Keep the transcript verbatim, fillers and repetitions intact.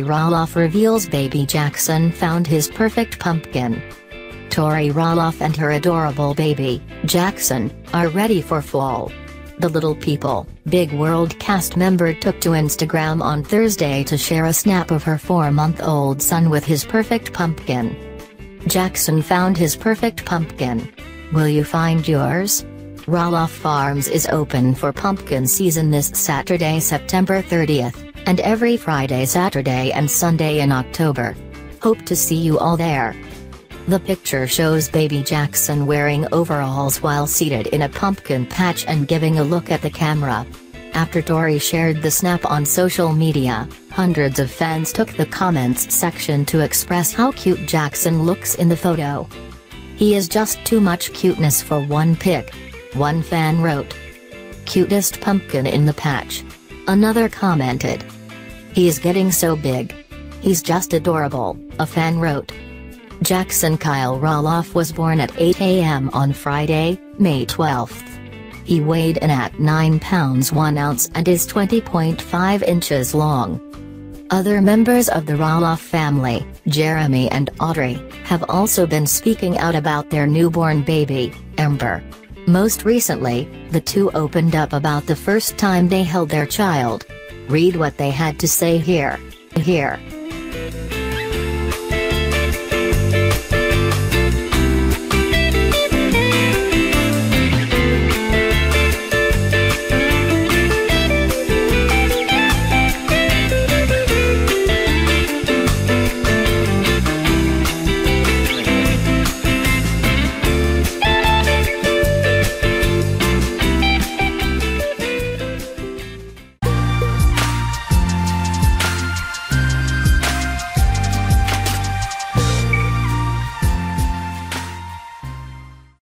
Roloff reveals baby Jackson found his perfect pumpkin. Tori Roloff and her adorable baby, Jackson, are ready for fall. The Little People, Big World cast member took to Instagram on Thursday to share a snap of her four-month-old son with his perfect pumpkin. Jackson found his perfect pumpkin. Will you find yours? Roloff Farms is open for pumpkin season this Saturday, September thirtieth, and every Friday, Saturday and Sunday in October. Hope to see you all there. The picture shows baby Jackson wearing overalls while seated in a pumpkin patch and giving a look at the camera. After Tori shared the snap on social media, hundreds of fans took the comments section to express how cute Jackson looks in the photo. "He is just too much cuteness for one pic," one fan wrote. "Cutest pumpkin in the patch." Another commented. "He's getting so big. He's just adorable," a fan wrote. Jackson Kyle Roloff was born at eight A M on Friday, May twelfth. He weighed in at nine pounds one ounce and is twenty point five inches long. Other members of the Roloff family, Jeremy and Audrey, have also been speaking out about their newborn baby, Ember. Most recently, the two opened up about the first time they held their child. Read what they had to say here. Here.